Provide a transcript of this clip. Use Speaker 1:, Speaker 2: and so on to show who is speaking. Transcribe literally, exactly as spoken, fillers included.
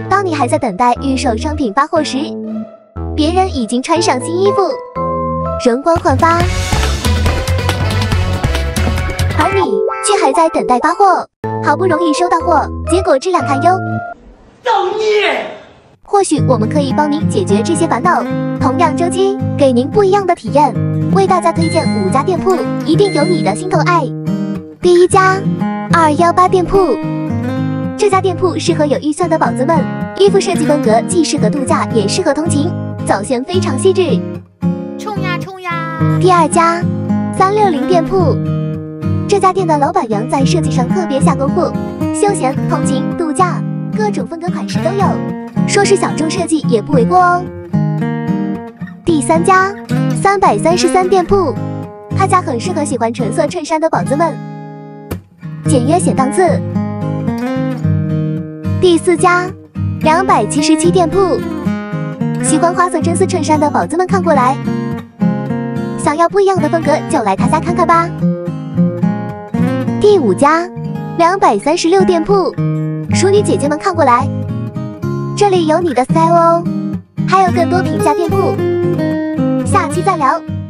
Speaker 1: 当你还在等待预售商品发货时，别人已经穿上新衣服，容光焕发，而你却还在等待发货。好不容易收到货，结果质量堪忧。
Speaker 2: 造孽！
Speaker 1: 或许我们可以帮您解决这些烦恼，同样周期，给您不一样的体验。为大家推荐五家店铺，一定有你的心头爱。第一家，二一八店铺。这家店铺适合有预算的宝子们，衣服设计风格既适合度假，也适合通勤，走线非常细致。
Speaker 3: 冲呀冲呀！
Speaker 1: 第二家，三六零店铺。这家店的老板娘在设计上特别下功夫，休闲、通勤、度假，各种风格款式都有，说是小众设计也不为过哦。第三家，三百三十三店铺，他家很适合喜欢纯色衬衫的宝子们，简约显档次。第四家，两百七十七店铺，喜欢花色真丝衬衫的宝子们看过来，想要不一样的风格就来他家看看吧。第五家，两百三十六店铺，淑女姐姐们看过来，这里有你的 style 哦，还有更多平价店铺，下期再聊。